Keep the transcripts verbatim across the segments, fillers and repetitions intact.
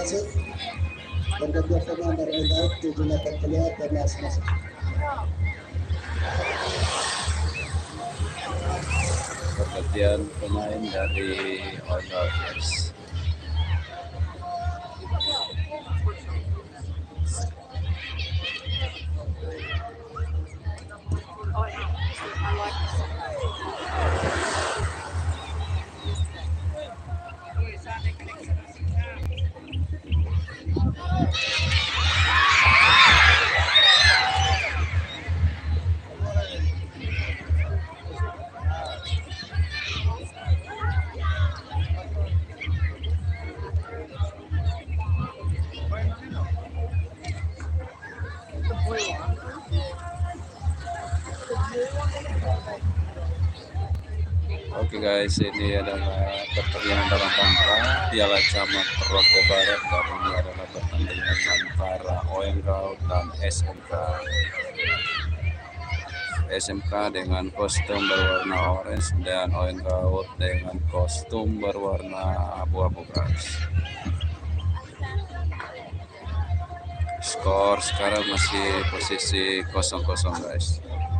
wasit. Dan kedua pemain dari Endaut tujuh meter keluar dan masuk. Pergantian pemain dari Endaut, guys. Oke guys, ini adalah pertandingan dalam rangka Piala Camat Rote Barat, dan ini adalah pertandingan antara Oendaut dan S M K. S M K dengan kostum berwarna orange dan Oendaut dengan kostum berwarna abu-abu, guys. Skor sekarang masih posisi kosong kosong, guys.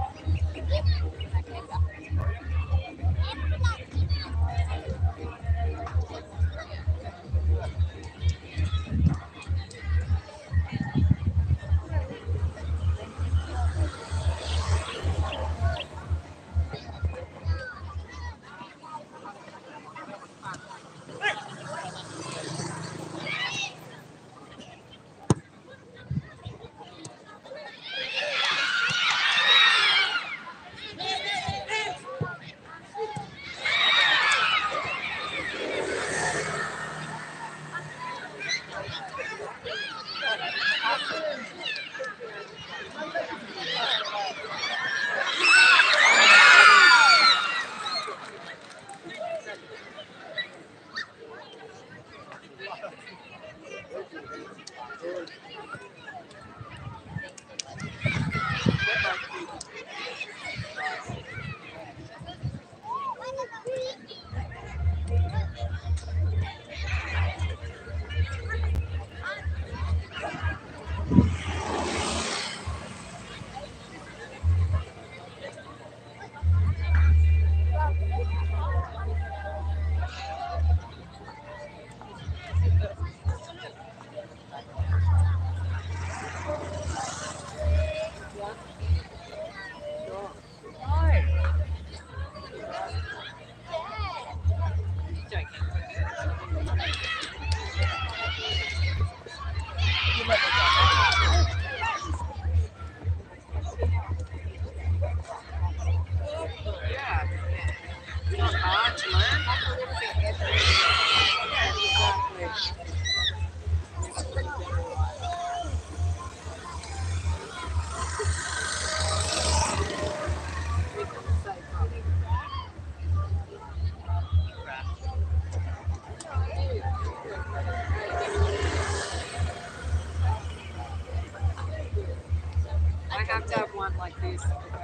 I have to have one like this.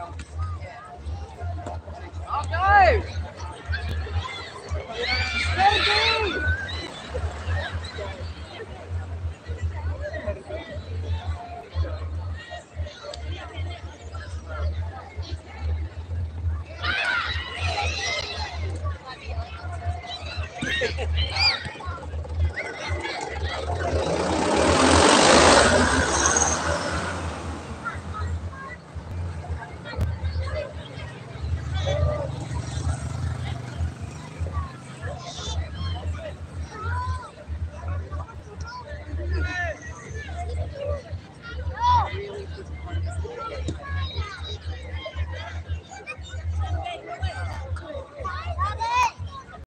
Oh no! Go!